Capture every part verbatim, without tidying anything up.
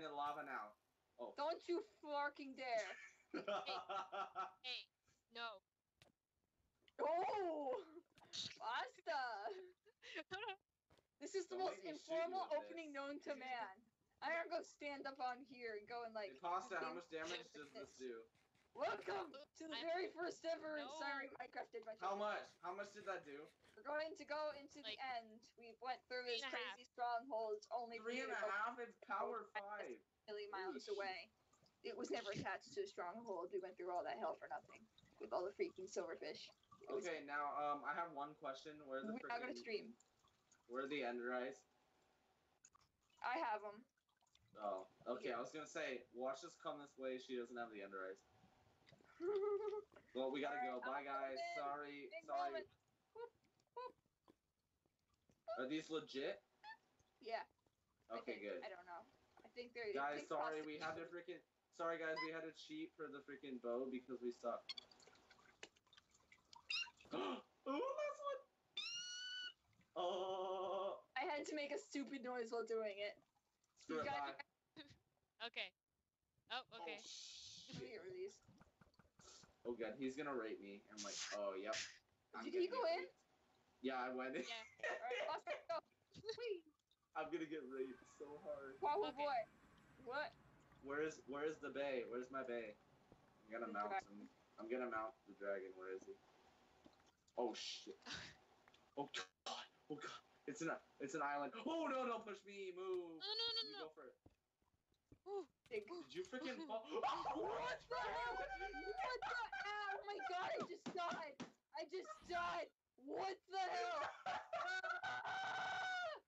into the lava now. Oh. Don't you fucking dare. Hey, no. Oh! Basta! This is the Don't most make me shoot you informal with opening this. known to man. I'm gonna go stand up on here and go and like... Hey, Pasta, how much damage does this do? Welcome to the I'm- very first ever No. Siren Minecraft adventure. How much? How much did that do? We're going to go into Like, the end. We went through this three and a half. crazy stronghold only for Three you and a to go half? It's power five. a million miles Holy away. It was never attached to a stronghold. We went through all that hell for nothing. With all the freaking silverfish. It was- Okay, now um, I have one question. Where are the We're not gonna freaking? stream. Where are the ender eyes? I have them. Oh, okay. Yeah. I was gonna say, watch us come this way. She doesn't have the ender eyes. Well, we gotta go. Alright, Bye, I'm guys. moving. Sorry. Big Sorry. moment. Whoop, whoop. Are these legit? Yeah. I Okay, think. good. I don't know. I think they're. Guys, it's sorry. possible. We had to freaking. Sorry, guys. We had to cheat for the freaking bow because we suck. Oh, last one. Oh. I had to make a stupid noise while doing it. Screw it. guys- Bye. Okay. Oh, Oh, okay. Let me shit. get rid of these. Oh, God. He's gonna rape me. I'm like, oh, yep. I'm Did gonna he go get in? raped. Yeah, I went in. Yeah. Alright, boss, let's go. Whee! I'm gonna get raped so hard. Wow, Okay. boy. What? Where's Where's the bay? Where's my bay? I'm gonna The mount him. I'm gonna mount the dragon. Where is he? Oh shit! Oh god! Oh god! It's an It's an island. Oh no! Don't push me! Move! No, no, no, You no. go for it. Ooh. Dig. Did you freaking fall? What the hell? What the? Oh my god! I just died. I just died. What the hell? Ah!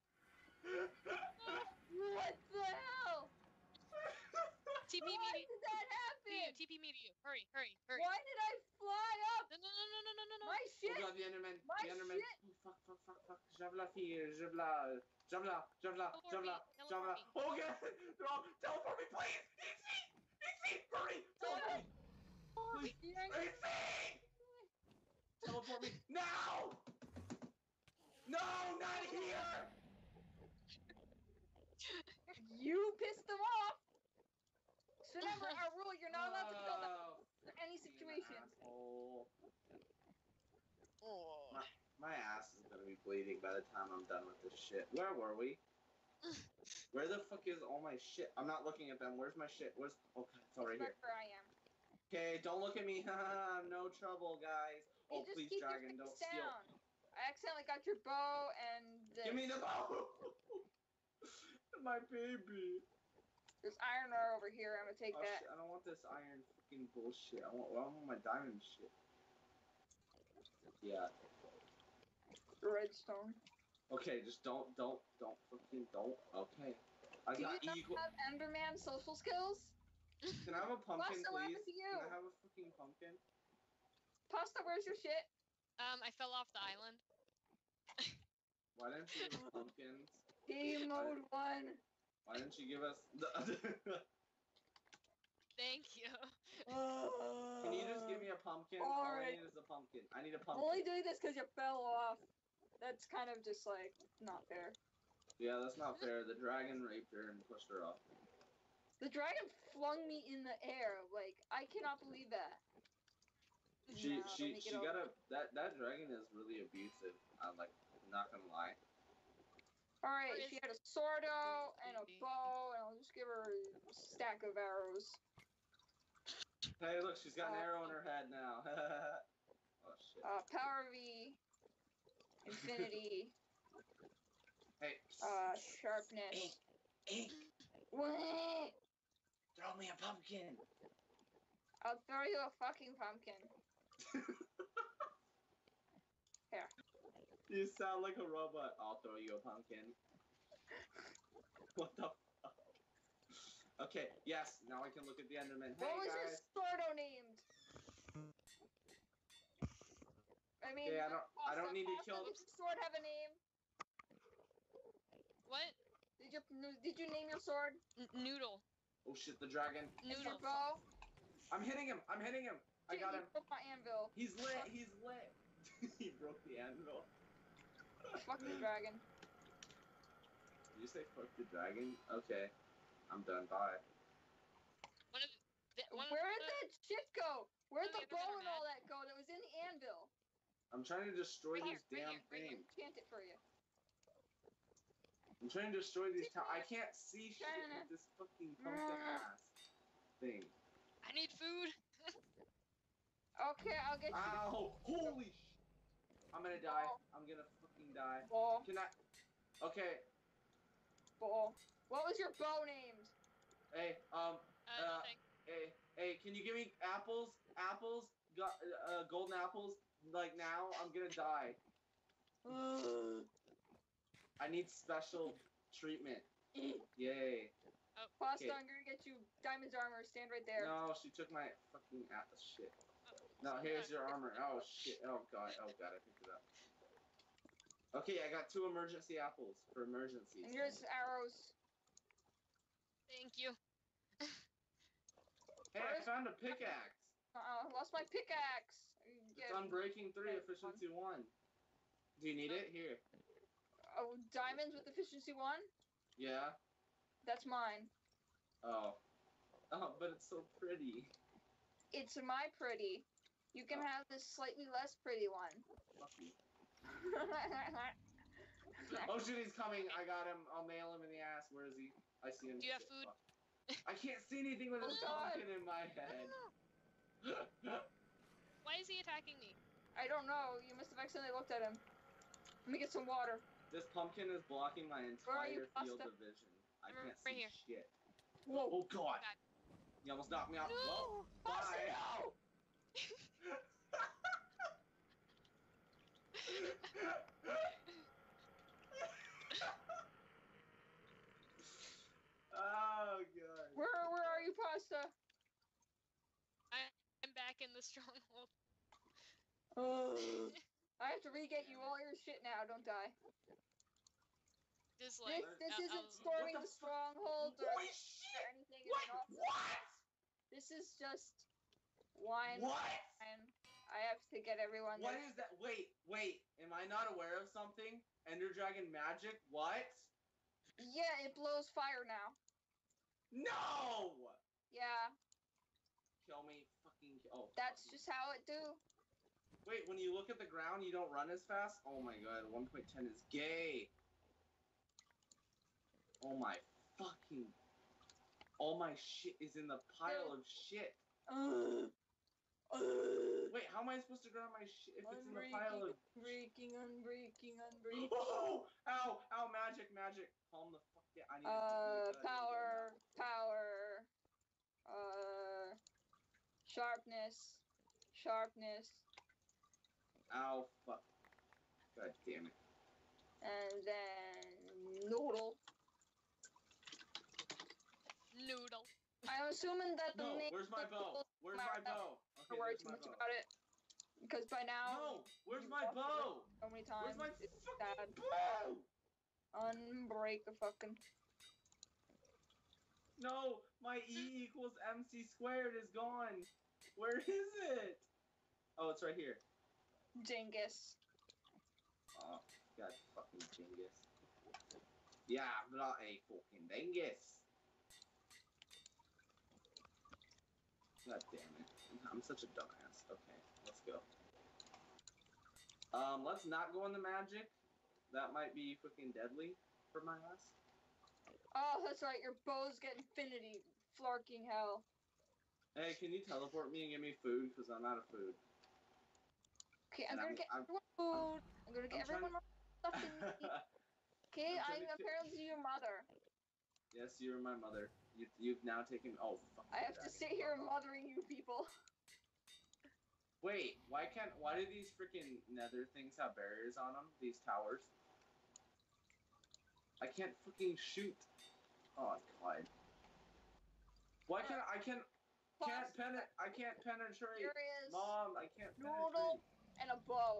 What the hell? T P Why me did that to you. happen? T P me to you. Hurry, hurry, hurry. Why did I fly up? No, no, no, no, no, no, no, no. My Oh shit. god! The Enderman! My The Enderman! shit. Oh fuck! Fuck! Fuck! Fuck! Javla here! Javla! Javla! Javla! Teleport me, Javla! teleport Javla! me. Oh god! They're all teleport me, please! It's me! It's me! Hurry! Teleport me! Please! It's me! Teleport me now! No, not here! You pissed them off. So remember our rule: you're not allowed to kill them Oh, in any situations. asshole. Oh. My, my ass is gonna be bleeding by the time I'm done with this shit. Where were we? Where the fuck is all my shit? I'm not looking at them. Where's my shit? Where's? Okay, it's all right here. Wherever I am. Okay, don't look at me. I'm no trouble, guys. You Oh, just please, keep your dragon, don't face steal. down. I accidentally got your bow and this. Give me the bow. My baby. There's iron ore over here. I'm gonna take Oh that. shit! I don't want this iron fucking bullshit. I want, I want my diamond shit. Yeah. Redstone. Okay, just don't, don't, don't fucking don't. Okay. I Do you got not eagle. have Enderman social skills? Can I have a pumpkin, Pasta, what please? happened to you? Can I have a fucking pumpkin? Pasta, where's your shit? Um, I fell off the island. Why didn't you give us pumpkins? Game mode one. Why didn't you give us the? Thank you. Can you just give me a pumpkin? All I Alright. need is a pumpkin. I need a I'm pumpkin. only doing this because you fell off. That's kind of just like not fair. Yeah, that's not fair. The dragon raped her and pushed her off. The dragon flung me in the air. Like I cannot believe that. She No, she let me she get got over- a that that dragon is really abusive. I'm like not gonna lie. Where Alright, is- she had a swordo and a bow, and I'll just give her a stack of arrows. Hey, look, she's got an Uh, arrow in her head now. Oh shit. Uh, power V, infinity, Hey, uh, sharpness. What? throw me a pumpkin. I'll throw you a fucking pumpkin. Here. You sound like a robot. I'll throw you a pumpkin. What the fuck? Okay, yes, now I can look at the Enderman. Hey, What was your guys. swordo named? I mean, Okay, I don't- I don't Pasta, need to Pasta, kill- Did your sword have a name? What? Did you did you name your sword? N- noodle. Oh shit, the dragon. And your Noodle. bow? I'm hitting him. I'm hitting him. I got You him. broke my anvil. He's lit. He's lit. He broke the anvil. Fuck the dragon. Did you say fuck the dragon? Okay. I'm I'm done. Bye. One of the, one Where of did the, that shit go? Where'd one the of the other bow men and are all mad. that go that was in the anvil? I'm trying to destroy Right these here, damn right here, right here. things. Enchant it for you. I'm trying to destroy these towers. I can't see shit China. with this fucking pumpkin ass thing. I need food. Okay, I'll get you. Ow! Holy sh! I'm gonna die. I'm gonna fucking die. Bow. Can I? Okay. Bow. What was your bow named? Hey, um, Uh, Uh, nothing. hey, hey, can you give me apples? Apples? Got uh, golden apples? Like now? I'm gonna die. I need special treatment. Yay. Pasta, Okay. I'm gonna get you Diamond's armor. Stand right there. No, she took my fucking apple. Shit. Oh, No, here's yeah. your armor. Oh shit. Oh god. Oh god. I picked it up. Okay, I got two emergency apples for emergencies. And here's arrows. Thank you. Hey, I found a pickaxe. Uh, I lost my pickaxe. It's Unbreaking three, efficiency one. Do you need it? Here. Oh, diamonds with efficiency one? Yeah. That's mine. Oh. Oh, but it's so pretty. It's my pretty. You can Oh. have this slightly less pretty one. Fuck you. Oh shit, he's coming. I got him. I'll nail him in the ass. Where is he? I see him. Do you have Shit, food? fuck. I can't see anything with Oh, this God. pumpkin in my head. Why is he attacking me? I don't know. You must have accidentally looked at him. Let me get some water. This pumpkin is blocking my Where are you, entire field Pasta? of vision. I I'm can't right see here. shit. Whoa. Oh god. God. You almost knocked me off. Whoa. No! Pasta, Bye. no! Oh god. Where, where are you, Pasta? I, I'm back in the stronghold. Uh, I have to re-get you all your shit now. Don't die. Just like This, this I'll- isn't I'll- storming What the the fu- stronghold or, Holy or shit! anything. What? It's not- What? This is just wine. What? And I have to get everyone. What their- is that? Wait, wait. Am I not aware of something? Ender Dragon magic? What? Yeah, it blows fire now. No! Yeah, Kill me. Fucking kill. Oh. that's fuck me. just how it do. Wait, when you look at the ground, you don't run as fast? Oh my god, one point ten is gay. Oh my fucking... All my shit is in the pile of shit. Uh, uh, Wait, how am I supposed to grab my shit if it's in the pile of... unbreaking, unbreaking, unbreaking. Oh! Ow! Ow, magic, magic. Calm the fuck down. I need Uh, to... I need to- power, power, uh, sharpness, sharpness, Ow, fuck. God damn it. and then noodle. noodle. I'm assuming that the No, main where's my bow? Where's my bow? Don't Okay, worry there's too my much bow. about it, because by now No, where's you my lost it bow? so many Where's times. my It's fucking sad. bow? Unbreak a fucking. No, my E equals M C squared is gone. Where is it? Oh, it's right here. Dingus. Oh, god fucking dingus. Yeah, not a fucking dingus. God damn it. I'm such a dumbass. Okay, let's go. Um, let's not go into magic. That might be fucking deadly for my ass. Oh, that's right. Your bows get infinity. Flarking hell. Hey, can you teleport me and give me food? Because I'm out of food. Okay, I'm And gonna get I'm- everyone food. I'm gonna get I'm trying- everyone stuff they need. Okay, I'm I'm trying to ki- apparently your mother. Yes, you're my mother. You, you've now taken... Oh, fuck. I have to sit here mothering you people. Wait, why can't... Why do these freaking nether things have barriers on them? These towers? I can't fucking shoot. Oh, God. Why can't I... can't... Can't Plus, pen I can't penetrate. here is Mom, I can't noodle penetrate. and a bow.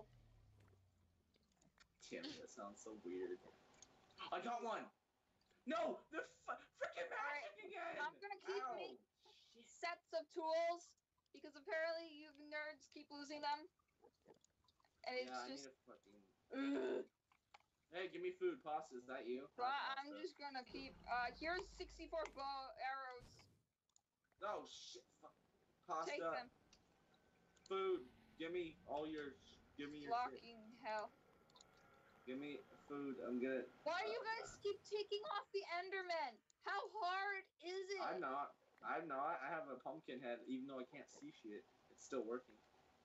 Damn, that sounds so weird. I got one! No! The f- freaking magic again! I'm gonna keep Ow. me- Shit. Sets of tools, because apparently you nerds keep losing them. And it's Yeah, I just. need a fucking... Ugh. Hey, give me food. Pasta, is that you? So Hi, I- I'm pasta. just gonna keep. Uh, here's sixty-four bow arrows. Oh shit! Fuck. Take Pasta. them. Food. Give me all your. Give me your shit. Fucking hell. Give me food. I'm gonna. Why do you guys keep taking off the Enderman? How hard is it? I'm not. I'm not. I have a pumpkin head, even though I can't see shit. It's still working.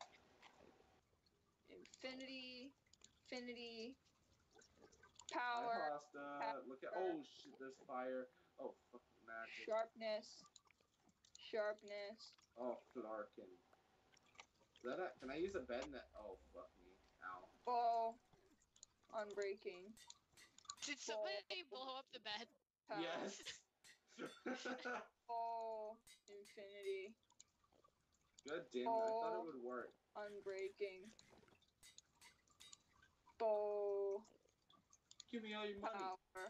Infinity, infinity, Hi, power, pasta. Look at. Oh shit! There's fire. Oh fucking magic. sharpness, sharpness. Oh flarkin. Is that a, can I use a bed net? Oh fuck me. Ow. Bow, unbreaking. Did somebody blow up the bed? Power, Yes. bow, infinity, God damn it! I thought it would work. unbreaking. Bow, Give me all your money. power,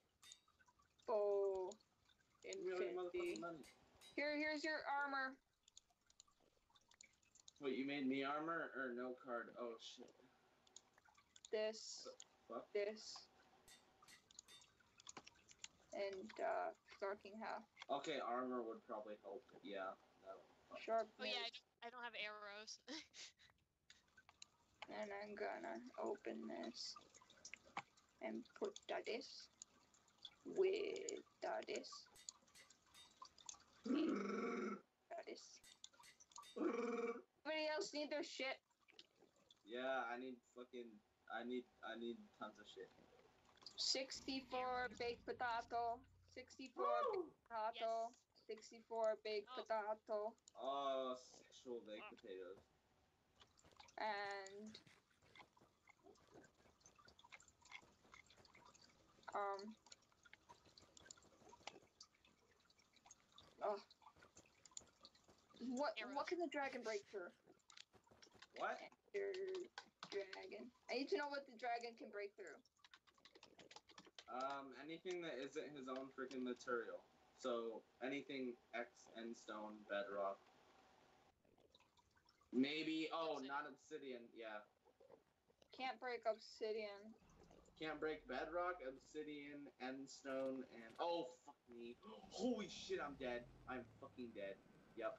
bow, Give me all your motherfucking infinity. money. Here, here's your armor. Wait, you made me armor or no card? Oh shit. This, Fuck. this, and uh, fucking half. Okay, armor would probably help. Yeah. That would, Sharpness. Oh yeah, I don't, I don't have arrows. And I'm gonna open this and put uh, this with uh, this. Uh, this. Anybody else need their shit? Yeah, I need fucking. I need. I need tons of shit. sixty-four baked potato. sixty-four Woo! potato. sixty-four baked Oh. potato. Oh, sexual baked potatoes. And um oh what Arrows. what can the dragon break through? What? Enter dragon. I need to know what the dragon can break through. Um, anything that isn't his own freaking material. So anything X and stone, bedrock. Maybe. Oh, not obsidian. Yeah. Can't break obsidian. Can't break bedrock, obsidian, end stone, and oh fuck me! Holy shit! I'm dead. I'm fucking dead. Yep.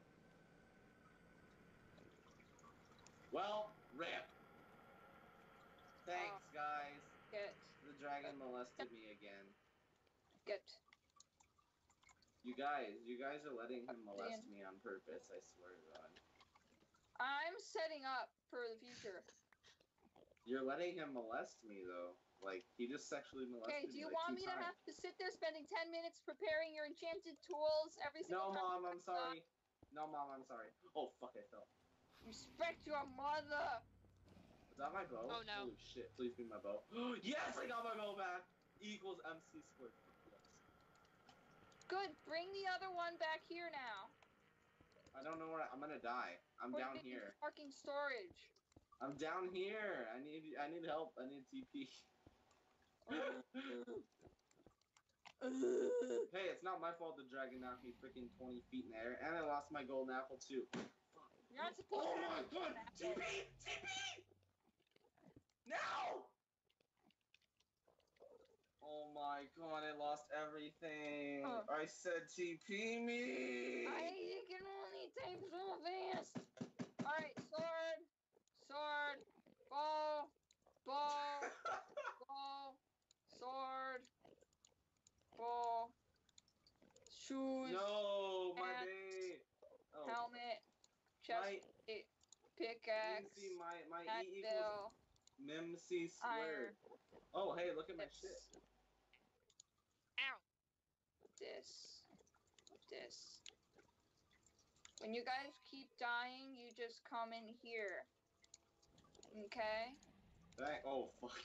Well, rip. Thanks, guys. Get The dragon molested me again. get You guys, you guys are letting him molest me on purpose. I swear to God. I'm setting up for the future. You're letting him molest me though. Like he just sexually molested Okay, do me. you like, want two me to times. have to sit there spending ten minutes preparing your enchanted tools every No, single time? mom, I'm sorry. No, mom, I'm sorry. Oh fuck, I fell. Respect your mother. Is that my bow? Oh, no. Holy shit! Please be my bow. Yes, I got my bow back. E equals mc squared. Yes. Good. Bring the other one back here now. I don't know where I, I'm gonna die. I'm Put down it in here. Fucking storage. I'm down here. I need. I need help. I need T P. Hey, it's not my fault the dragon knocked me freaking twenty feet in the air, and I lost my golden apple too. You're not supposed Oh to. my god! T P! T P! Now! Oh my god, I lost everything. Huh. I said T P me! I you can only type so fast. Alright, sword, sword, bow, bow, bow, sword, bow, shoes, No, my Pants. day. Oh, helmet, chest my, plate, you pickaxe, see my my E equals anvil, Mimsy iron, squared. Oh, hey, look at my this, shit. Ow. this, this. When you guys keep dying, you just come in here. Okay? Dang, oh fuck.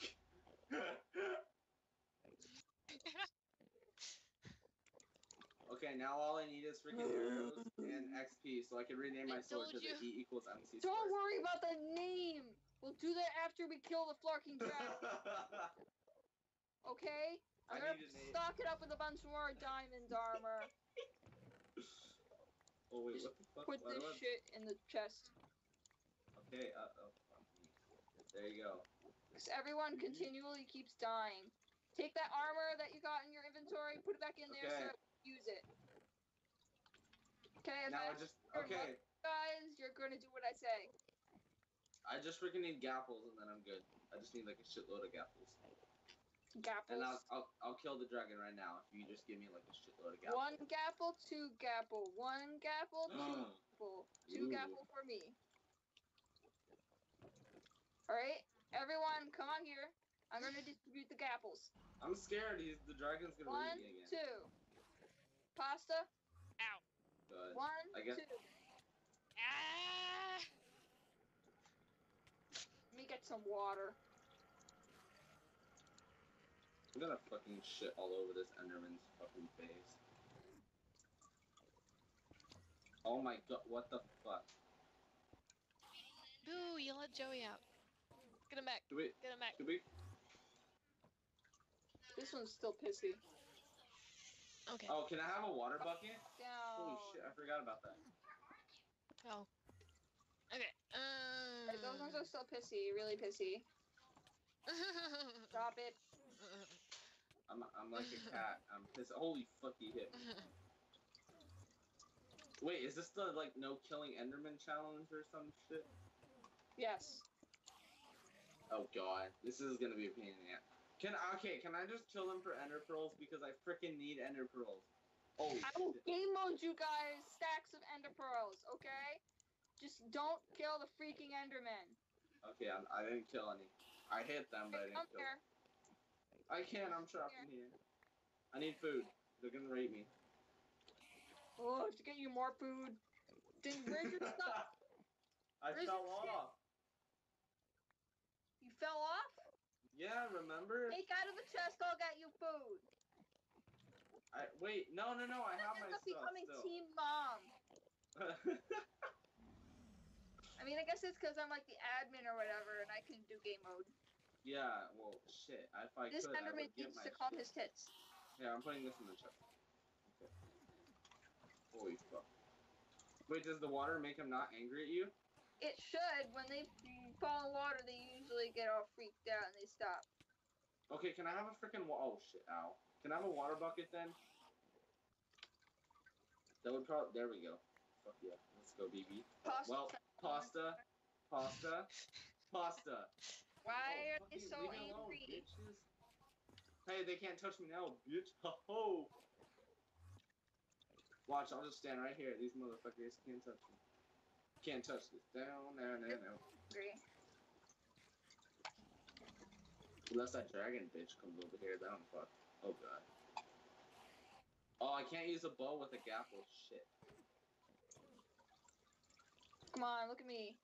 Okay, now all I need is freaking arrows and X P, so I can rename my I sword to told the you. E equals M C Don't squared. worry about the name. We'll do that after we kill the Flarking dragon. Okay? I I'm gonna need a name. stock it up with a bunch more diamond armor. Oh wait, Just what the fuck? Put Why this do I- shit in the chest. Okay, uh oh. Fuck me. There you go. Because everyone continually keeps dying. Take that armor that you got in your inventory, put it back in there Okay. so I can use it. Okay, if Now I I just you're okay. guys, you're gonna do what I say. I just freaking need gapples and then I'm good. I just need like a shitload of gapples. Gapples. And I'll, I'll I'll kill the dragon right now if you just give me like a shitload of gapples. One gapple, two gapple. One gapple, two gapple. Two Ooh. gapple for me. Alright, everyone, come on here. I'm gonna distribute the gapples. I'm scared. He's the dragon's gonna One, eat me again. two. Pasta. Ow. Good. One, I guess. two. Ah. Let me get some water. I'm gonna fucking shit all over this Enderman's fucking face. Oh my god, what the fuck? Boo! You let Joey out. Get him back. Do we, Get him back. do we, This one's still pissy. Okay. oh, can I have a water bucket? Down. Holy shit, I forgot about that. Oh. Okay. Um. Right, those ones are still pissy, really pissy. Stop it. I'm, I'm like a cat. I'm pissed. Holy fuck, he hit me. Wait, is this the, like, no killing Enderman challenge or some shit? Yes. Oh god, this is gonna be a pain in the ass. Can, okay, can I just kill them for ender pearls? Because I freaking need ender pearls. Holy I will shit. game mode you guys stacks of ender pearls, okay? Just don't kill the freaking endermen. Okay, I'm, I didn't kill any. I hit them, but I Okay, didn't come kill here. them. I can't, I'm trapped in here. I need food. They're gonna rape me. Oh, I have to get you more food. Then where's your stuff? I Where's fell your shit? off. You fell off? Yeah, remember? Take out of the chest, I'll get you food. I wait, no, no, no, I have my End up stuff becoming still. team mom. I mean, I guess it's because I'm like the admin or whatever, and I can do game mode. Yeah, well, shit. If I This could, I enderman would get needs my to calm shit. his tits. Here, I'm putting this in the chest. Okay. Holy fuck. Wait, does the water make him not angry at you? It should. When they fall in water, they usually get all freaked out and they stop. Okay, can I have a freaking wa- oh shit, ow. Can I have a water bucket then? That would probably, there we go. Fuck yeah, let's go, B B. Pasta. Well, pasta, pasta, pasta. Why Oh, are they fucking so leave me alone, angry? bitches. Hey, they can't touch me now, bitch. Ho ho. Watch, I'll just stand right here. These motherfuckers can't touch me. Can't touch this. Down, down, down, down. Angry. Unless that dragon bitch comes over here, then I'm fucked. Oh god. Oh, I can't use a bow with a gapple. Shit. Come on, look at me.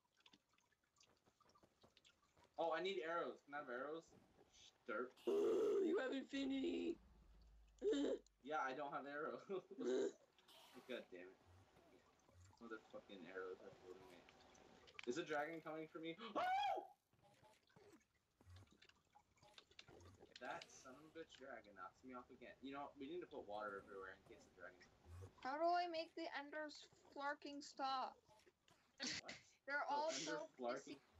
Oh, I need arrows. Can I have arrows? Derp. You have infinity. Yeah, I don't have arrows. God damn it. Motherfucking arrows are floating me. Is a dragon coming for me? Oh! That son of a bitch dragon knocks me off again. You know, we need to put water everywhere in case the dragon. How do I make the enders flarking stop? What? They're The all ender so flarking. pissy.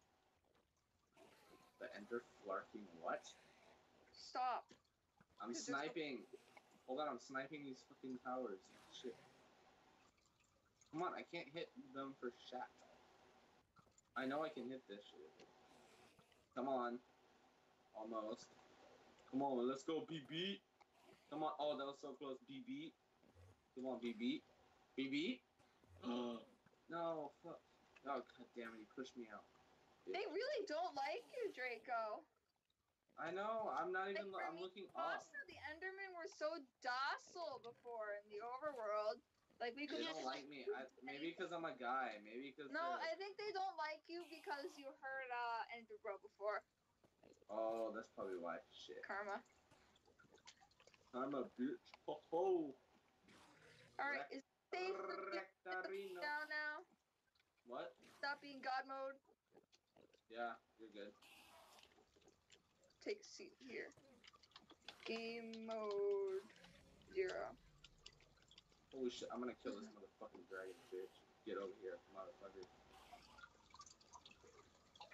The ender flarking what? Stop. I'm Because there's no- sniping. Hold on, I'm sniping these fucking towers. Shit. Come on, I can't hit them for shit. I know I can hit this shit. Come on. Almost. Come on, let's go, B B. Come on. Oh, that was so close. B B. Come on, B B. B B. No, fuck. Oh, god damn it, you pushed me out. They really don't like you, Draco. I know, I'm not Like even, for I'm me, looking up. Pasta, the Endermen were so docile before in the overworld. Like we could They just don't like me. I, maybe because I'm a guy. Maybe because No, I think they don't like you because you heard uh Enderbro before. Oh, that's probably why. Shit. Karma. I'm a bitch. Ho ho. Alright, is it safe for you to Rectarino. down now? What? Stop being God mode. Yeah, you're good. Take a seat here. Game mode zero. Holy shit, I'm gonna kill this motherfucking dragon bitch. Get over here, motherfucker.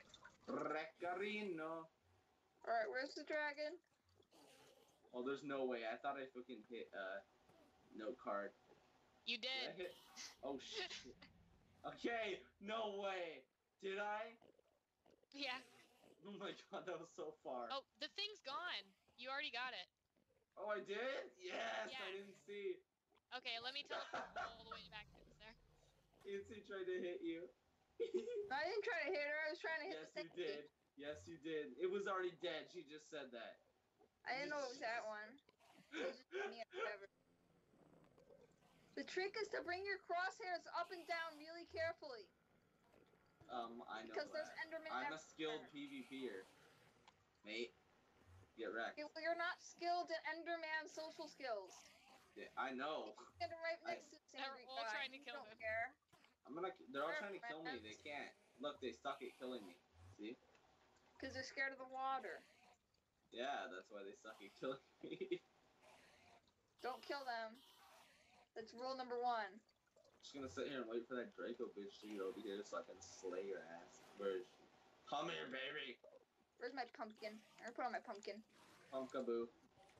Recarino. Alright, where's the dragon? Oh, there's no way. I thought I fucking hit uh note card. You Did I did. hit? Oh shit. Okay, no way. Did I? Yeah. Oh my god, that was so far. Oh, the thing's gone. You already got it. Oh, I did? Yes, Yeah. I didn't see. Okay, let me teleport all the way back to there. Itzy tried to hit you. I didn't try to hit her, I was trying to hit Yes, the you thing. did. Yes, you did. It was already dead. She just said that. I didn't know it was that one. It was just me and whatever. The trick is to bring your crosshairs up and down really carefully. Um, I know Because there's that. Enderman I'm a everywhere. skilled PvPer. Mate, get wrecked. Okay, well, you're not skilled at Enderman social skills. Yeah, I know. Get right I- next to this They're angry all guy. trying to You kill don't him. care. I'm gonna. They're all They're trying to kill me. They can't. Look, they suck at killing me. See? Because they're scared of the water. Yeah, that's why they suck at killing me. Don't kill them. That's rule number one. Just gonna sit here and wait for that Draco bitch to get over here so I can slay her ass. Where is she? Come here, baby. Where's my pumpkin? I'm gonna put on my pumpkin. Pumpkaboo.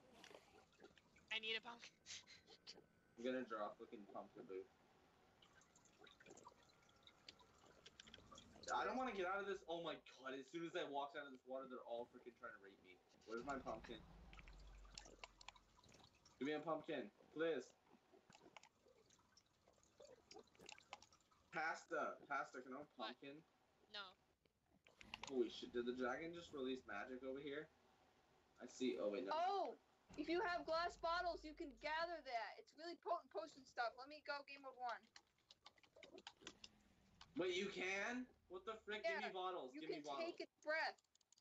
I need a pumpkin. I'm gonna draw fucking Pumpkaboo. I don't want to get out of this. Oh my god! As soon as I walked out of this water, they're all freaking trying to rape me. Where's my pumpkin? Give me a pumpkin, please. Pasta, pasta. Can I have a What? pumpkin? No. Holy shit! Did the dragon just release magic over here? I see. Oh wait, no. Oh! If you have glass bottles, you can gather that. It's really potent potion stuff. Let me go game mode one. Wait, you can? What the frick? Give me Yeah, bottles. You Give can me bottles. take its breath.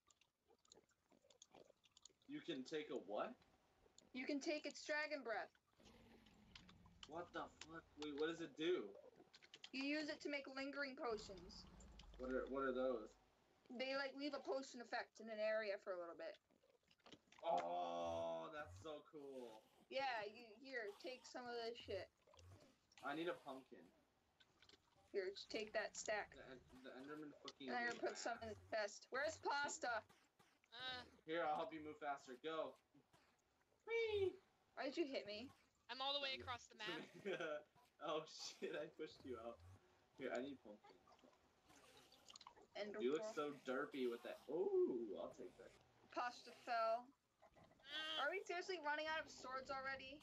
You can take a what? You can take its dragon breath. What the fuck? Wait, what does it do? You use it to make lingering potions. What are what are those? They like leave a potion effect in an area for a little bit. Oh, that's so cool. Yeah, you here, take some of this shit. I need a pumpkin. Here, just take that stack. The, the Enderman fucking. And I'm gonna put some in the chest. Where's pasta? Uh, Here, I'll help you move faster. Go. Whee! Why did you hit me? I'm all the way across the map. Oh shit! I pushed you out. Here, I need pumpkin. And You look so derpy with that. Ooh, I'll take that. pasta fell. Mm, Are we seriously running out of swords already?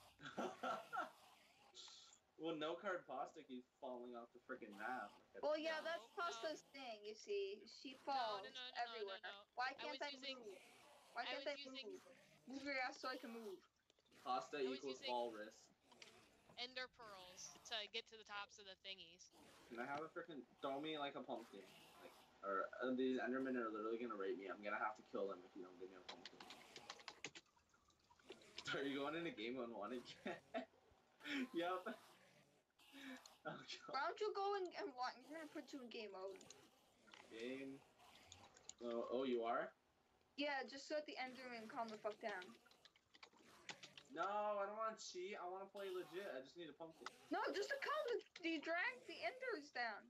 Well, no card pasta keeps falling off the freaking map. Like a- Well, yeah, No, that's no. pasta's thing. You see, she no, falls no, no, no, everywhere. no, no. Why I can't was I, using- move? Why I can't was I using move? Move your ass so I can move. Pasta I was equals using- walrus. ender pearls to get to the tops of the thingies. Can I have a freaking throw me like a pumpkin? Like, or uh, these Endermen are literally gonna rape me. I'm gonna have to kill them if you don't give me a pumpkin. Are you going into game on one again? Yep. Oh god. Why don't you go and, and what? I'm gonna put you in game mode. Game. Oh, oh, you are? Yeah, just so that the Enderman calm the fuck down. No, I don't want to cheat. I want to play legit. I just need a pumpkin. No, just to calm the, the drag the Enders down.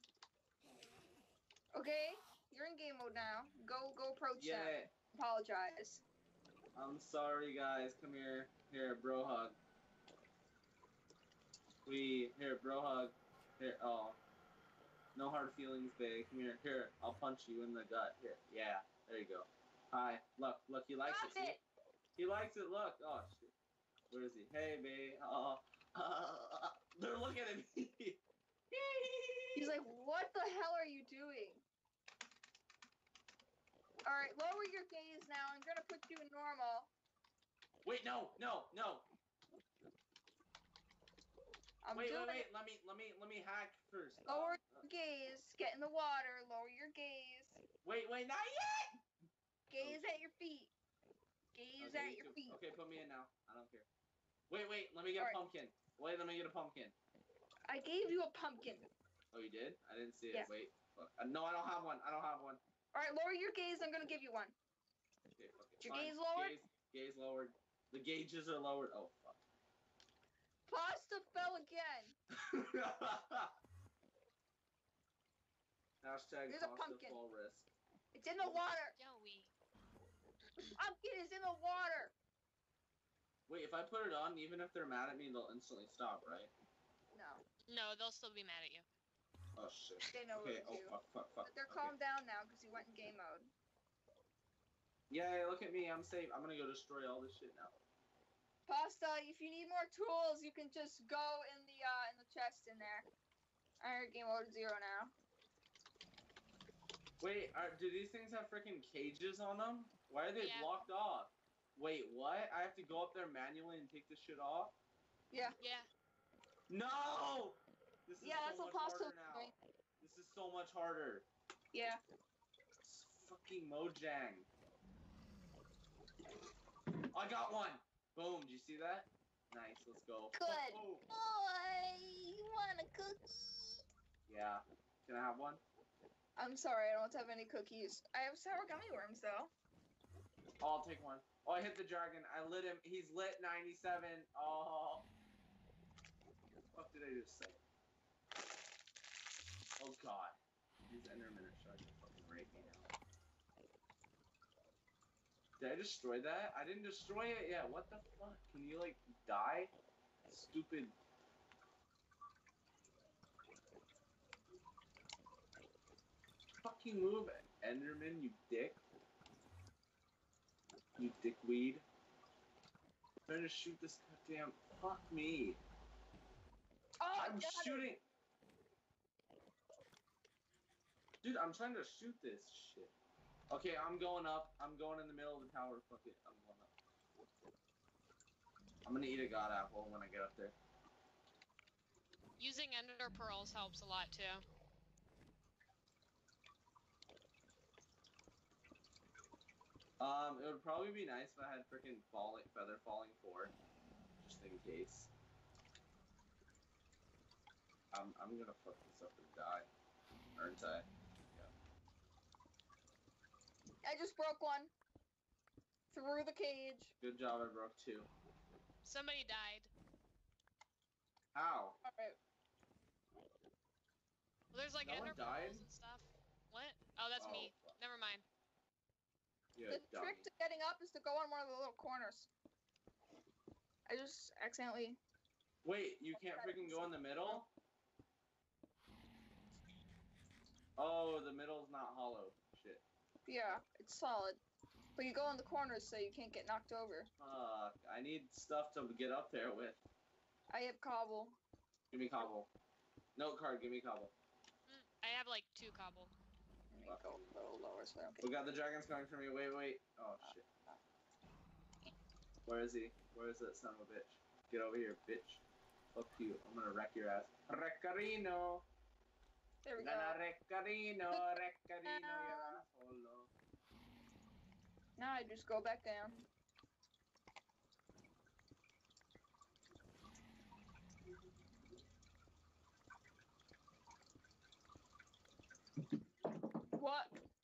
Okay, you're in game mode now. Go, go approach them. Yeah. Apologize. I'm sorry, guys. Come here. Here, bro hug. We here, bro hug. Here, oh. No hard feelings, babe. Come here. Here, I'll punch you in the gut. Here, yeah. There you go. Hi. Look, look. He likes Stop it. it! See? He likes it. Look. Oh shit. Where is he? Hey, babe. Oh. Uh, they're looking at me. He's like, what the hell are you doing? Alright, lower your gaze now. I'm gonna put you in normal. Wait, no, no, no. I'm wait, doing wait, wait. Let me, let me, let me hack first. Lower Um, your gaze. Get in the water. Lower your gaze. Wait, wait, not yet. Gaze at your feet. Gaze Okay, at you your too. feet. Okay, put me in now. I don't care. Wait, wait. Let me get Alright. a pumpkin. Wait, let me get a pumpkin. I gave you a pumpkin. Oh, you did? I didn't see it. Yeah. Wait. Fuck. Uh, no, I don't have one. I don't have one. Alright, lower your gaze. I'm gonna give you one. Okay, fuck it. Your Fine. gaze lowered? Gaze, gaze lowered. The gauges are lowered. Oh, fuck. Pasta fell again. Hashtag Here's a pasta pumpkin. fall risk. It's in the water. Joey. Pumpkin is in the water. Wait, if I put it on, even if they're mad at me, they'll instantly stop, right? No, No, they'll still be mad at you. Oh shit. they know Okay. what Oh to do. fuck, fuck, fuck. But they're Okay. calmed down now because he went in game mode. Yeah, look at me. I'm safe. I'm gonna go destroy all this shit now. Pasta, if you need more tools, you can just go in the uh in the chest in there. Alright, game mode zero now. Wait, are, do these things have freaking cages on them? Why are they Yeah. blocked off? Wait, what? I have to go up there manually and take this shit off? Yeah. Yeah. No! This is Yeah, that's so what much Pasta harder was now. doing. This is so much harder. Yeah. It's fucking Mojang. I got one! Boom, did you see that? Nice, let's go. Good. Oh, Boy, you want a cookie? yeah. Can I have one? I'm sorry, I don't have any cookies. I have sour gummy worms though. Oh, I'll take one. Oh, I hit the dragon. I lit him. He's lit ninety-seven. Oh. What the fuck did I just say? Oh god. These Endermen are starting to fucking rape me now. Did I destroy that? I didn't destroy it yet. What the fuck? Can you, like, die? Stupid. Fucking move, Enderman, you dick. You dickweed. I'm trying to shoot this goddamn. Fuck me. Oh, I'm got it. shooting. Dude, I'm trying to shoot this shit. Okay, I'm going up. I'm going in the middle of the tower. Fuck it. I'm going up. I'm gonna eat a god apple when I get up there. Using ender pearls helps a lot too. Um, it would probably be nice if I had freaking falling feather falling four, just in case. I'm I'm gonna fuck this up and die, aren't I? I just broke one. Through the cage. Good job, I broke two. Somebody died. How? Alright. Well, there's like No one ender died? pearls and stuff. What? Oh, that's Oh, me. fuck. Never mind. You The dummy. trick to getting up is to go on one of the little corners. I just accidentally. Wait, you can't freaking go in the middle? Oh, the middle's not hollow. Shit. Yeah, it's solid. But you go in the corners so you can't get knocked over. Fuck. I need stuff to get up there with. I have cobble. Give me cobble. Note card, give me cobble. Mm, I have like two cobble. Let me go a little lower so I don't We get. got the dragons coming for me. Wait, wait. Oh, shit. Where is he? Where is that son of a bitch? Get over here, bitch. Fuck you. I'm gonna wreck your ass. Reccarino! There we go. Gonna reccarino, reccarino, your asshole. Now I just go back down. What?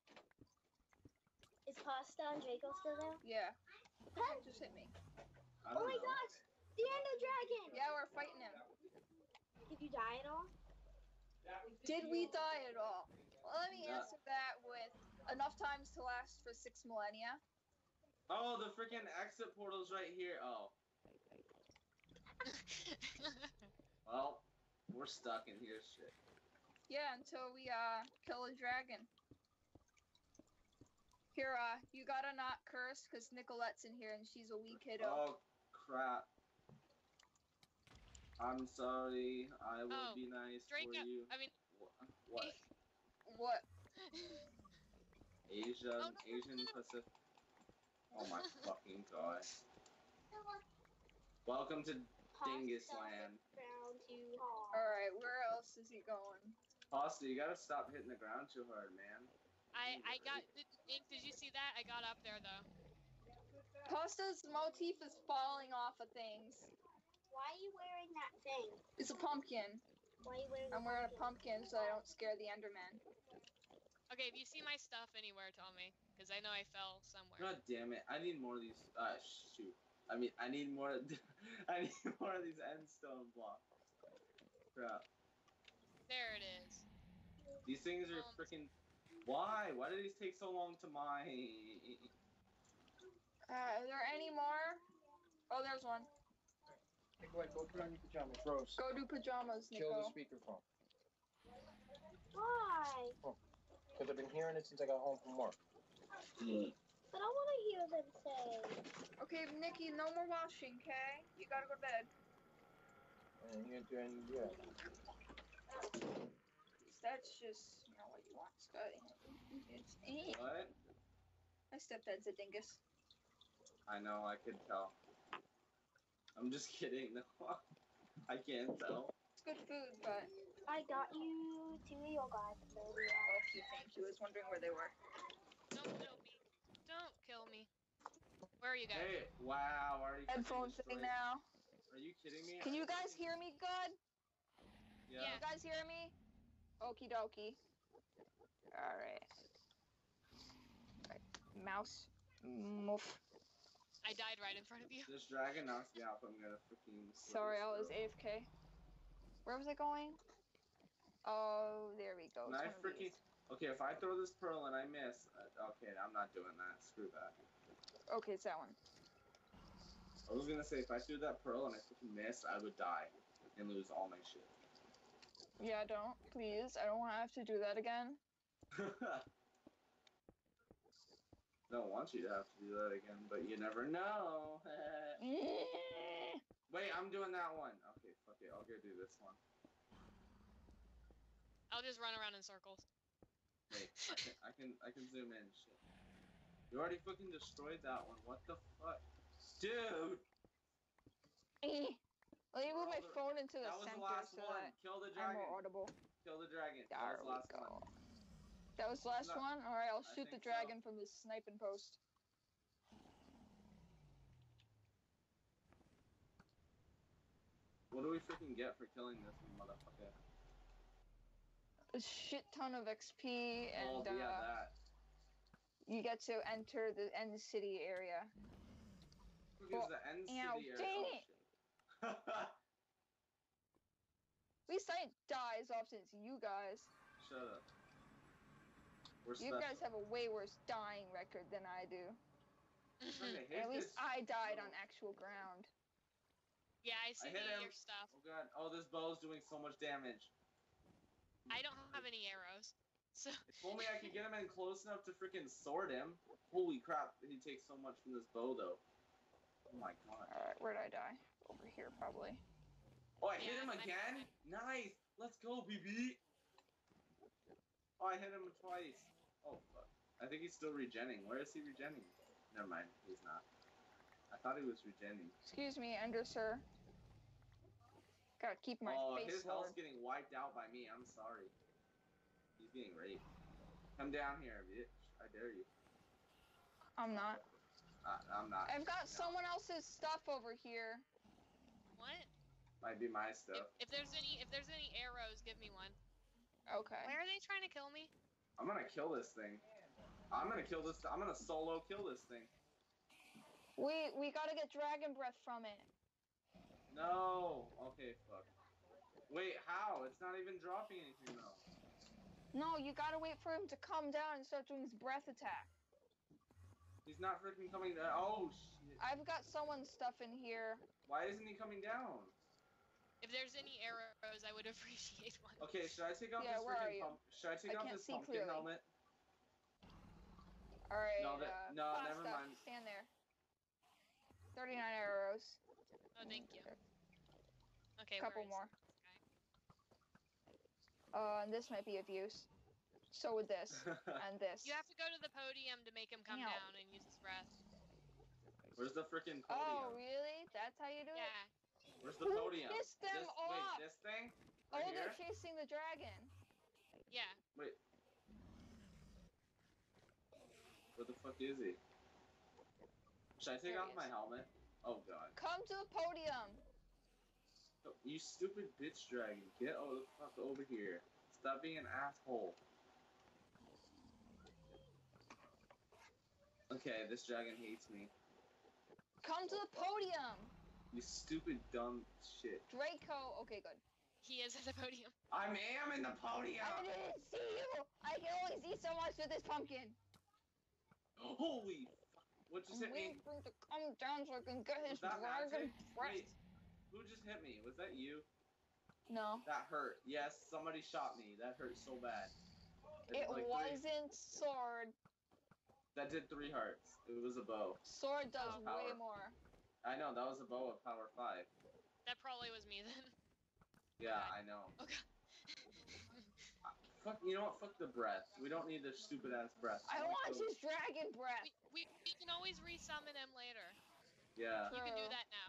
Is Pasta and Draco still there? Yeah. What just hit me? I Oh don't my know. gosh! The Ender Dragon! Yeah, we're fighting him. Did you die at all? Did we die at all? Well, let me Yeah. answer that with enough times to last for six millennia. Oh, the freaking exit portal's right here. Oh. Well, we're stuck in here, shit. Yeah, until we uh kill a dragon. Here, uh, you gotta not curse because Nicolette's in here and she's a wee kiddo. Oh, crap. I'm sorry. I will Oh, be nice Draco. for you. I mean, Wha- What? What? Asia, Oh, no, no, Asian no, no. Pacific. Oh my fucking god. Welcome to Dingus Pasta Land. Down too hard. Alright, where else is he going? Pasta, you gotta stop hitting the ground too hard, man. I I got. Did, Ink, did you see that? I got up there though. Pasta's motif is falling off of things. Why are you wearing that thing? It's a pumpkin. Why are you wearing I'm wearing a pumpkin so I don't scare the Enderman. Okay, if you see my stuff anywhere, tell me, because I know I fell somewhere. God damn it. I need more of these. Uh, shoot. I mean, I need more. I need more of these end stone blocks. Crap. There it is. These things are Um, freaking Why? Why did these take so long to mine? Uh, is there any more? Oh, there's one. Take away, go put on your pajamas. Rose, Go do pajamas, kill the Nico. speakerphone. Why? Because I've been hearing it since I got home from work. But I want to hear them say. Okay, Nikki, no more washing, okay? You gotta go to bed. And, you- and yeah. That's just, you know, what you want, Scotty. It's eh. What? My stepdad's a dingus. I know, I could tell. I'm just kidding. No, I can't tell. It's good food, but I got you two yogurt earlier. oh, he thank you. I was wondering where they were. Don't kill me. Don't kill me. Where are you guys? Hey, wow, already fucking Headphones thing destroyed- now. Are you kidding me? Can you guys hear me good? Yeah. You guys hear me? Okie dokie. Alright. Right. Mouse. Move. I died right in front of you. This dragon knocks me out, so I'm gonna freaking. Sorry, I was A F K. Where was I going? Oh, there we go. And I It's one of freaking. these. Okay, if I throw this pearl and I miss, uh, okay, I'm not doing that. Screw that. Okay, it's that one. I was gonna say if I threw that pearl and I freaking missed, I would die and lose all my shit. Yeah, don't. Please. I don't want to have to do that again. Don't want you to have to do that again, but you never know. Wait, I'm doing that one. Okay, fuck it. I'll go do this one. I'll just run around in circles. Wait, I can, I can, I can zoom in. Shit. You already fucking destroyed that one. What the fuck, dude? Let me move my Brother, phone into the That was center the last so one. that Kill the I'm dragon. more audible. Kill the dragon. There That was the we last go. one. That was the last No, one? Alright, I'll I shoot the think so. dragon from this sniping post. What do we freaking get for killing this motherfucker? A shit ton of X P and Oh, yeah, uh, that. you get to enter the end city area. Because Well, the end ow, city area. dang oh, it. shit. At least I didn't die as often as you guys. Shut up. We're You special. guys have a way worse dying record than I do. Fucking hate At least this. I died on little- actual ground. Yeah, I see hit the, him. your stuff. Oh god. Oh, this bow's doing so much damage. I don't have any arrows. So If only I could get him in close enough to freaking sword him. Holy crap, he takes so much from this bow though. Oh my god. Alright, where'd I die? Over here, probably. Oh, I hit Yeah, him I- again? Nice! Let's go, B B! Oh, I hit him twice. Oh, fuck. I think he's still regenning. Where is he regenning? Never mind, he's not. I thought he was regenning. Excuse me, Ender Sir. Gotta keep my Oh, face his lowered. health's getting wiped out by me. I'm sorry. He's getting raped. Come down here, bitch. I dare you. I'm not. Uh, I'm not. I've got No. someone else's stuff over here. what? Might be my If, stuff. if there's any if there's any arrows, give me one. Okay. Why are they trying to kill me? I'm gonna kill this thing. I'm gonna kill this. I'm gonna solo kill this thing. We we gotta get dragon breath from it. No. Okay, fuck. Wait, how? It's not even dropping anything though. No, you gotta wait for him to come down and start doing his breath attack. He's not freaking coming down. Oh shit. I've got someone's stuff in here. Why isn't he coming down? If there's any arrows, I would appreciate one. Okay, should I take off Yeah, this where are freaking you? pump? Should I take I off can't this see pumpkin clearly. helmet? Alright, No, that- uh, no, Fasta, never mind. stand there. thirty-nine arrows. Oh, thank you. Okay, Couple where is more. this guy? Uh, and this might be of use. So would this. And this. You have to go to the podium to make him come Meow. down and use his breath. Where's the freaking Oh, podium? really? That's how you do it? Yeah. Where's the Who podium? pissed them this, off? Wait, this thing? Oh, Right they're here? chasing the dragon. Yeah. Wait. Where the fuck is he? Should I take There off he my is. helmet? Oh god. Come to the podium. Oh, you stupid bitch dragon. Get oh, the fuck over here. Stop being an asshole. Okay, this dragon hates me. Come to the podium. You stupid dumb shit. Draco. Okay, good. He is at the podium. I am in the podium. I didn't see you. I can only see so much with this pumpkin. Holy fuck. What just I'm hit waiting me? for him to come down so I can get his Was that dragon magic? breath. Wait, who just hit me? Was that you? No, That hurt. Yes, somebody shot me. That hurt so bad. it did like three- wasn't sword. That did three hearts. It was a bow. Sword does Oh, way power. more. I know, that was a bow of power five. That probably was me then. Yeah, God. I know. Okay. Fuck, you know what? Fuck the breath. We don't need this stupid ass breath. I wanna want kill- his dragon breath. We, we, we can always resummon him later. Yeah. You can do True. that now.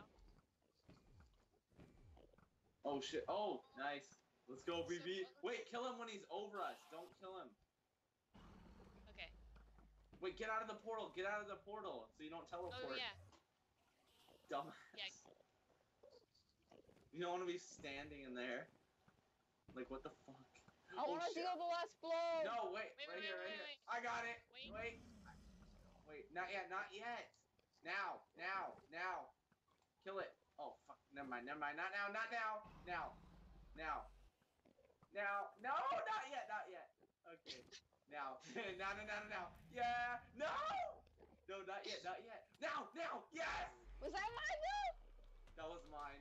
Oh shit. Oh, nice. Let's go, B B. So- Wait, kill him when he's over us. Don't kill him. Okay. Wait, get out of the portal. Get out of the portal so you don't teleport. Oh yeah. Dumb. Yeah. You don't want to be standing in there. Like, what the fuck? I Oh, want to shit. deal the last blow. No, wait. Wait, right wait, here, wait, right here. wait. I got it. Wait. Wait. Wait, not yet, not yet. Now, now, now. Kill it. Oh, fuck. Never mind, never mind. Not now, not now. Now. Now. Now. No, not yet, not yet. Okay. Now. no, no, no, no, no. Yeah. No. No, not yet, not yet. Now, now. Yes. Was that mine though? That was mine.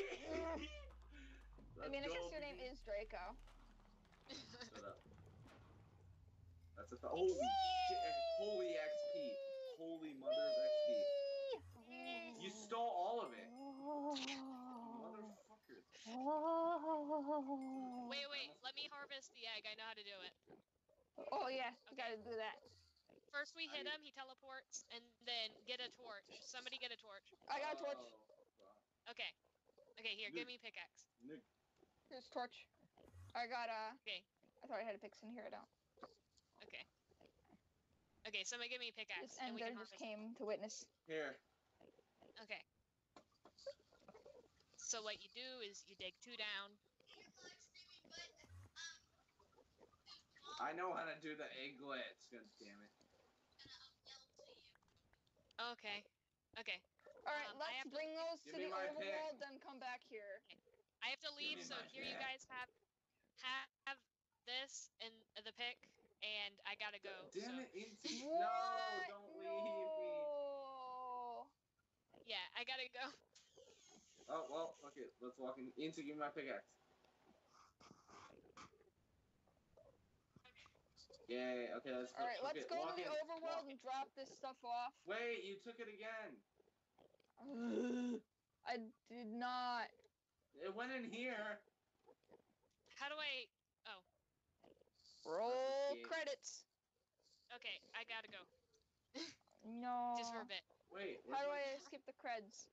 I mean, I Let's guess go, your name baby. is Draco. Shut up. That's a th- holy shit! Holy X P! Holy mother of X P! You stole all of it, motherfucker! Wait, wait. Let me harvest the egg. I know how to do it. Oh yeah, you Okay. gotta do that. First we hit I- him, he teleports, and then get a torch. Somebody get a torch. I got a torch. Oh, Okay. Okay, here, give me pickaxe. Nick. Here's torch. I got a. Okay. I thought I had a picks in here. I don't. Okay. Okay, somebody give me a pickaxe, This and we ender can just harvest. came to witness. Here. Okay. So what you do is you dig two down. I know how to do the egg glitch. God damn it. Okay. Okay. All right, Um, I let's have to bring those Give to me the my pick. overworld, then come back here. I have to leave, me so my here you pick. guys have have, have this and the pick, and I gotta go. Damn so, it, Inti. What? No, don't leave me. No. Yeah, I gotta go. Oh, well, okay, let's walk in. Inti, give me my pickaxe. Yay, okay, let's go. All right, let's okay, go walk to the in, overworld walk and drop this stuff off. in. Wait, you took it again. I did not. It went in here. How do I? Oh, Roll escape. credits. okay, I gotta go. No. Just for a bit. Wait, How do where's I skip the creds?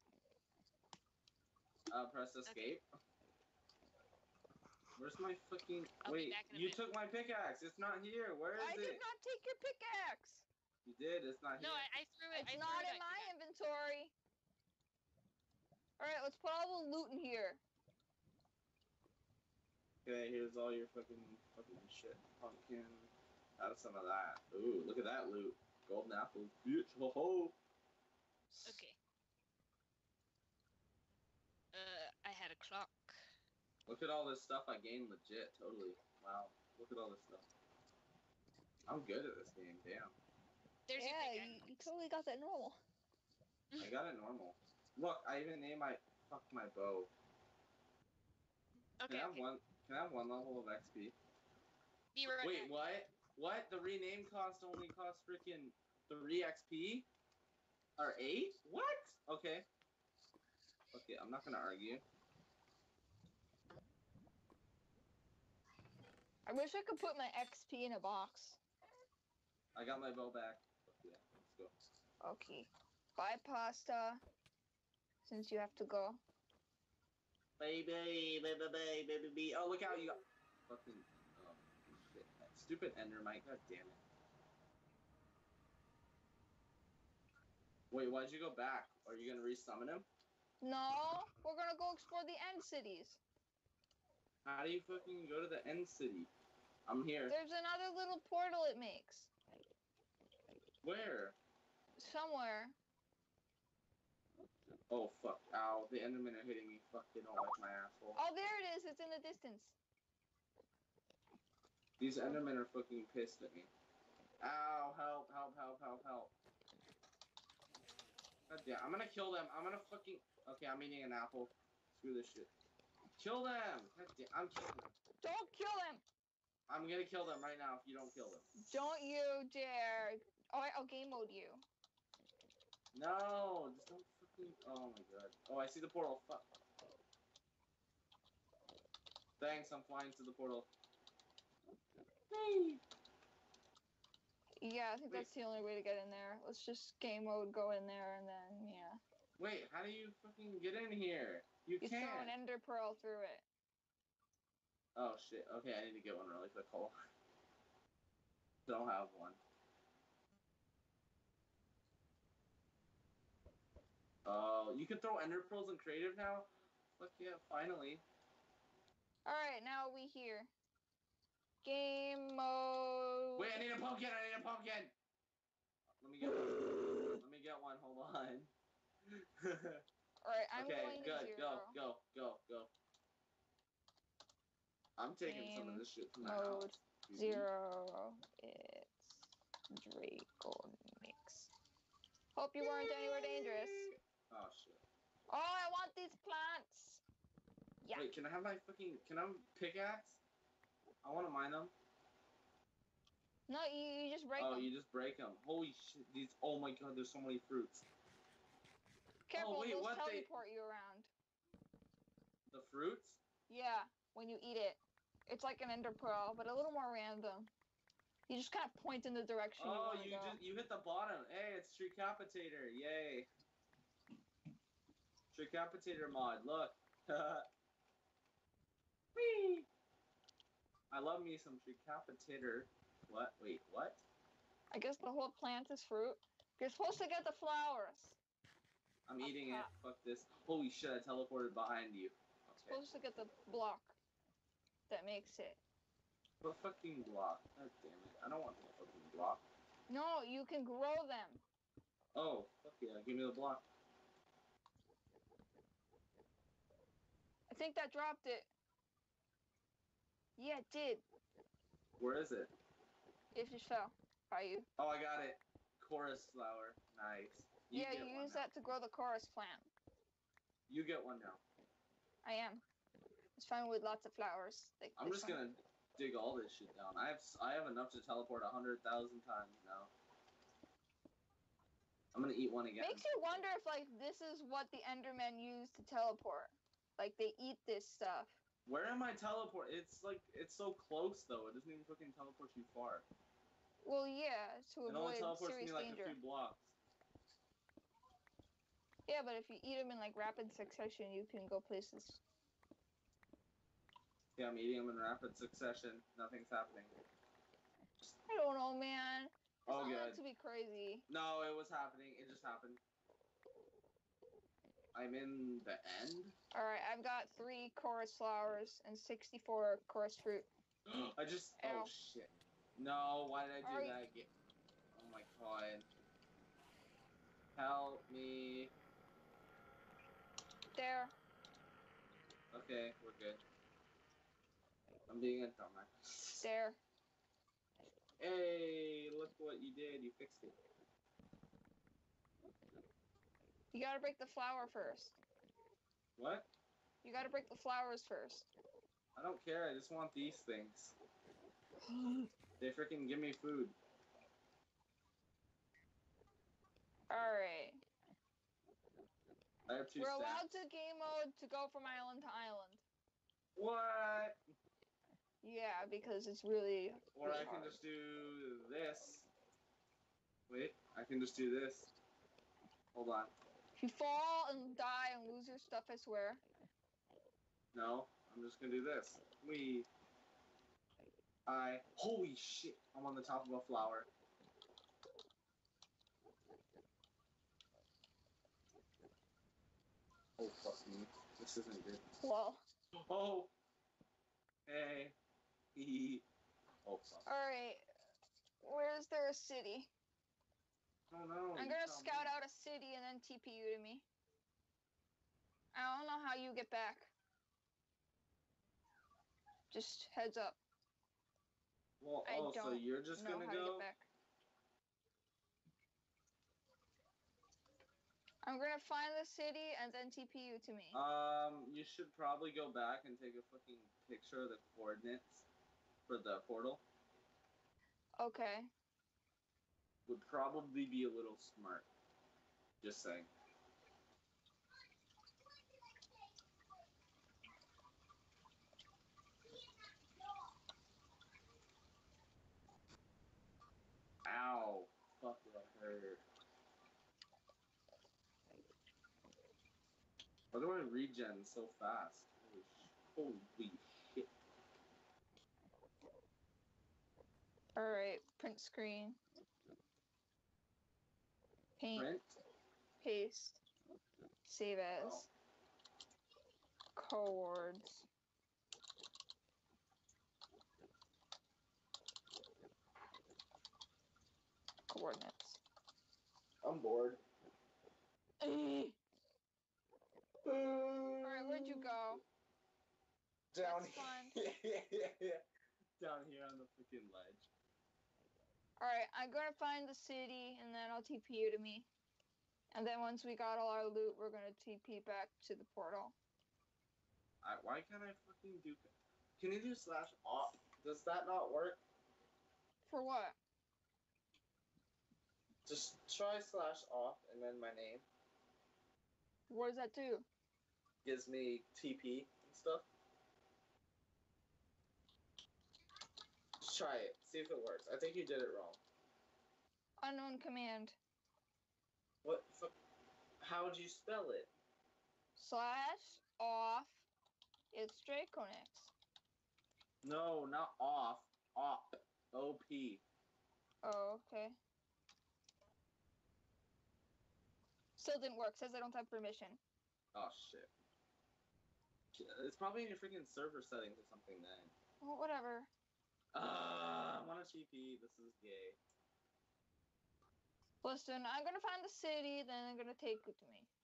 my- Uh, press escape. Where's my fucking... I'll be Wait, back in a you bit. took my pickaxe. It's not here. Where is I it? did not take your pickaxe. You did. It's not No, here. I, I threw it. It's I not threw in it my at- inventory. All right, let's put all the loot in here. Okay, here's all your fucking fucking shit. Pumpkin. Have some of that. Ooh, look at that loot. Golden apples. Bitch. Ho ho. Okay. Uh, I had a clock. Look at all this stuff I gained legit. Totally. Wow. Look at all this stuff. I'm good at this game. Damn. There's your yeah, pickaxe. you, you totally got that normal. I got it normal. Look, I even named my fuck my bow. Okay. Can I have okay. one? Can I have one level of X P? Be right Wait, back. what? What? The rename cost only cost freaking three X P? Or eight? What? Okay. Okay, I'm not gonna argue. I wish I could put my X P in a box. I got my bow back. Yeah, let's go. Okay. Bye, pasta. Since you have to go. Baby, baby, baby, baby, baby. Oh, look out, you got fucking oh, shit. That stupid Endermite. God damn it. Wait, why'd you go back? Are you gonna resummon him? No, we're gonna go explore the end cities. How do you fucking go to the end city? I'm here. There's another little portal it makes. Where? Somewhere. Oh fuck! Ow! The Endermen are hitting me. Fuck! They don't like my asshole. Oh, there it is. It's the distance. These Endermen are fucking pissed at me. Ow, help, help, help, help, help. God damn, I'm gonna kill them. I'm gonna fucking... Okay, I'm eating an apple. Screw this shit. Kill them! God damn, I'm killing them. Don't kill him! I'm gonna kill them right now if you don't kill them. Don't you dare. Oh, I'll game mode you. No, just don't fucking... Oh my god. Oh, I see the portal. Fuck. Thanks, I'm flying to the portal. Hey! Yeah, I think Wait. that's the only way to get in there. Let's just game mode, go in there, and then, yeah. Wait, how do you fucking get in here? You, You can't. throw an ender pearl through it. Oh shit. Okay, I need to get one really quick. Hold on. Don't have one. Oh, you can throw ender pearls in creative now? Fuck yeah, finally. Alright, now we here. Game mode. Wait, I need a pumpkin! I need a pumpkin! Let me get one. Let me get one, hold on. Alright, I'm okay, going to good. zero. Go, go, go, go. I'm taking some of Game this shit from the mode house. Zero. It's Draconix. Hope you weren't anywhere dangerous. Oh shit. Oh, I want these plants. Yeah. Wait, can I have my fucking... Can I have a pickaxe? I want to mine them. No, you, you just break Oh, them. you just break them. Holy shit, these... Oh my god, there's so many fruits. Careful, oh, wait, those what they- teleport you around. The fruits? Yeah, when you eat it. It's like an ender pearl, but a little more random. You just kind of point in the direction you Oh, want to you go. just... You hit the bottom. Hey, it's Treecapitator. Yay. Treecapitator mod, look. Whee! I love me some Treecapitator. What? Wait, what? I guess the whole plant is fruit. You're supposed to get the flowers. I'm Up eating it. top. Fuck this. Holy shit, I teleported behind you. Okay. Supposed to get the block that makes it. The fucking block. God damn it. I don't want the fucking block. No, you can grow them. Oh, fuck yeah. Give me the block. I think that dropped it. Yeah, it did. Where is it? It just fell by you. Oh, I got it. Chorus flower. Nice. You yeah, get you one use now. that to grow the chorus plant. You get one now. I am. It's fine with lots of flowers. Like I'm this just one. gonna dig all this shit down. I have I have enough to teleport a hundred thousand times now. I'm gonna eat one again. Makes you wonder if like this is what the Endermen use to teleport. Like they eat this stuff. Where am I teleport? It's like it's so close though. It doesn't even fucking teleport you far. Well, yeah, to It only avoid teleports serious me like danger. a few blocks. Yeah, but if you eat them in like rapid succession, you can go places. Yeah, I'm eating them in rapid succession. Nothing's happening. I don't know, man. It's Oh, not good. meant to be crazy. No, it was happening. It just happened. I'm in the end. All right, I've got three chorus flowers and sixty-four chorus fruit. I just. Ow. Oh shit. No, why did I do Are you- that again? Oh my god. Help me. There. Okay, we're good. I'm being a dumbass. There. Hey, look what you did. You fixed it. You gotta break the flower first. What? You gotta break the flowers first. I don't care. I just want these things. They freaking give me food. Alright. I have two We're stacks. allowed to game mode to go from island to island. What? Yeah, because it's really. Or really I can hard. just do this. Wait, I can just do this. Hold on. If you fall and die and lose your stuff, I swear. No, I'm just gonna do this. We. I. Holy shit! I'm on the top of a flower. Oh fuck me! This isn't good. Well. Oh. Hey. Hee. Oh fuck. Alright. Where's there a city? Oh no. I'm you gonna tell scout me. out a city and then T P you to me. I don't know how you get back. Just heads up. Well, I oh, so don't you're just know gonna how to go? get back. I'm gonna find the city and then T P you to me. Um, you should probably go back and take a fucking picture of the coordinates for the portal. Okay. Would probably be a little smart. Just saying. Ow. Fuck, that hurt. Why do I regen so fast? Holy, sh- holy shit. Alright, print screen. Paint, Print? paste, save as. Oh. Coords. Coordinates. I'm bored. Alright, where'd you go? Down That's fun. here. Down here on the freaking ledge. Alright, I'm gonna find the city and then I'll T P you to me. And then once we got all our loot, we're gonna T P back to the portal. I, why can't I fucking do... Can you do slash off? Does that not work? For what? Just try slash off and then my name. What does that do? Gives me T P and stuff. Just try it. See if it works. I think you did it wrong. Unknown command. What? Fuck? How would you spell it? Slash off. It's Draconix. No, not off. Op. O P. Oh, okay. Still didn't work. Says I don't have permission. Oh shit. It's probably in your freaking server settings or something then. Well, whatever. Ah, I want a T P. This is gay. Listen, I'm gonna find the city, then I'm gonna take you to me.